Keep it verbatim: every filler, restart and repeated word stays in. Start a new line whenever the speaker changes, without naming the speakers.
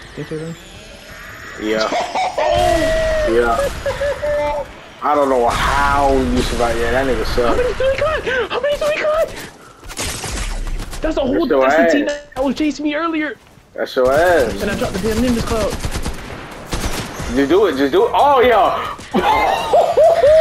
Get to them.
Yeah. Yeah. I don't know how you survived. Yeah, that nigga
How
sucked.
many do we got? How many do we got? That's the whole.
That's
That's the team
ass.
that was chasing me earlier.
That's your ass.
And I dropped the damn Nimbus Cloud.
Just do it. Just do it. Oh, yeah.